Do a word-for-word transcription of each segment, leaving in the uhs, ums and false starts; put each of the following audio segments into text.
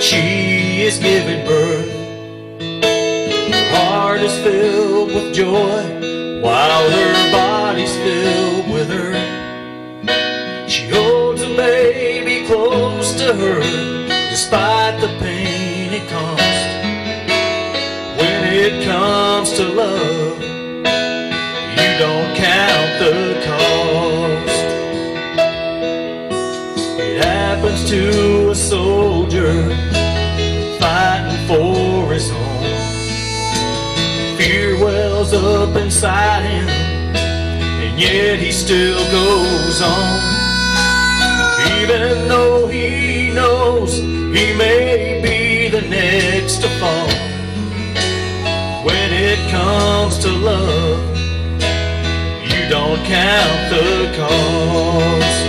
she is giving birth. Her heart is filled with joy while her body's filled with hurt. She holds a baby close to her despite the pain it caused. When it comes to love, you don't count the cost. It happens to a soldier fighting for his home. Fear wells up inside him, and yet he still goes on. Even though he knows he may be the next to fall, when it comes to love, you don't count the cost.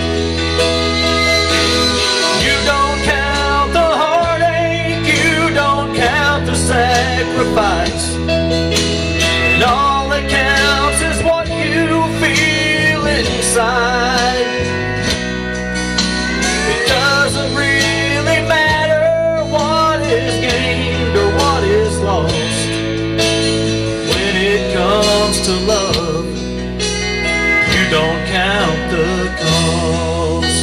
You don't count the heartache, you don't count the sacrifice, and all that counts is what you feel inside. It doesn't really matter what is gained or what is lost. When it comes to love, you don't count the cost.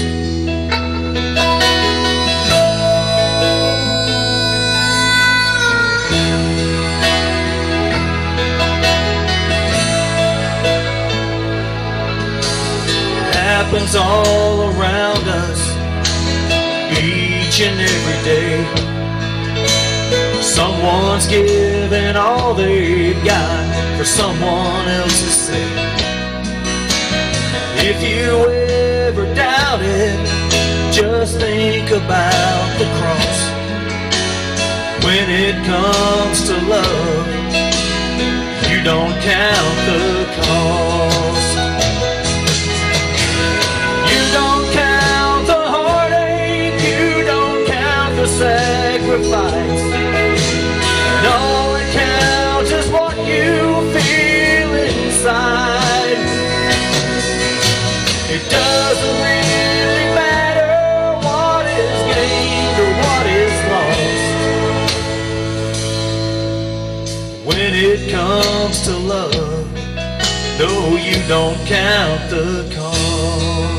It happens all around us, each and every day. Someone's giving all they've got for someone else's sake. If you ever doubt it, just think about the cross. When it comes to love, you don't count the cost. You don't count the heartache, you don't count the sacrifice, and all that counts is what you feel inside. It doesn't really matter what is gained or what is lost. When it comes to love, no, you don't count the cost.